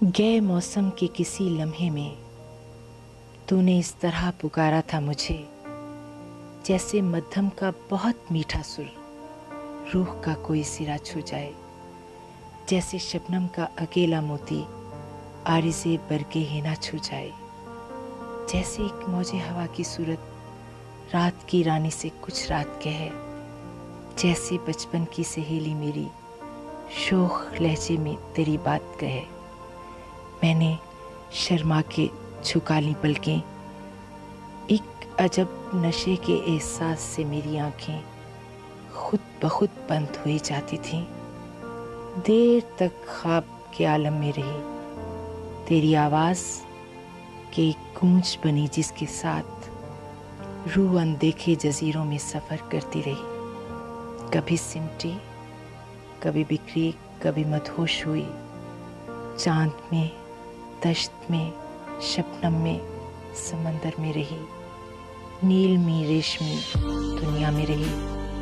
गए मौसम के किसी लम्हे में तूने इस तरह पुकारा था मुझे, जैसे मध्यम का बहुत मीठा सुर रूह का कोई सिरा छू जाए, जैसे शबनम का अकेला मोती आरिज़े बरके ही ना छू जाए, जैसे एक मौजे हवा की सूरत रात की रानी से कुछ रात कहे, जैसे बचपन की सहेली मेरी शोख लहजे में तेरी बात कहे। मैंने शर्मा के झुका ली पलकें, एक अजब नशे के एहसास से मेरी आंखें खुद ब खुद बंद हुई जाती थीं। देर तक ख्वाब के आलम में रही, तेरी आवाज़ के एक गूंज बनी जिसके साथ रूह अनदेखे जजीरों में सफ़र करती रही। कभी सिमटी, कभी बिखरी, कभी मदहोश हुई, चांद में, दश्त में, शबनम में, समंदर में रही, नीलमी रेशमी दुनिया में रही।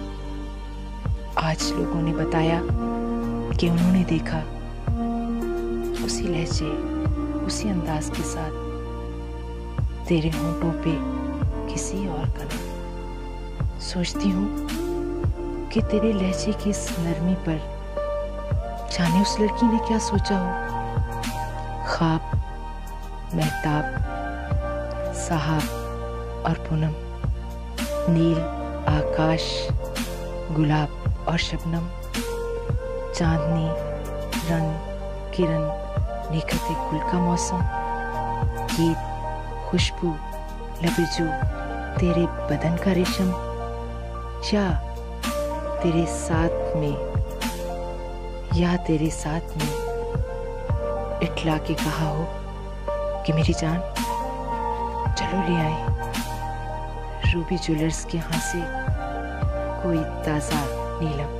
आज लोगों ने बताया कि उन्होंने देखा उसी लहजे, उसी अंदाज के साथ तेरे होंठों पे किसी और का नाम। सोचती हूँ कि तेरे लहजे की इस नरमी पर जाने उस लड़की ने क्या सोचा हो। ख्वाब, महताब, साहब और पूनम, नील आकाश, गुलाब और शबनम, चांदनी, रंग, किरण, निखरते गुल का मौसम, गीत, खुशबू, लबेजू, तेरे बदन का रेशम, या तेरे साथ में इटला के कहा हो कि मेरी जान चलो ले आए रूबी ज्वेलर्स के यहाँ से कोई ताज़ा नीलम।